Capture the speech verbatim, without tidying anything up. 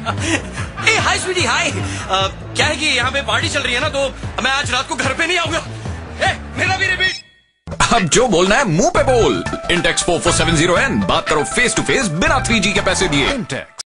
ए हाय स्वीटी हाय। क्या है कि यहाँ पे पार्टी चल रही है ना, तो मैं आज रात को घर पे नहीं आऊंगा। ए मेरा भी रिपीट। अब जो बोलना है मुंह पे बोल। Intex four four seven zero N, बात करो फेस टू फेस बिना थ्री जी के पैसे दिए।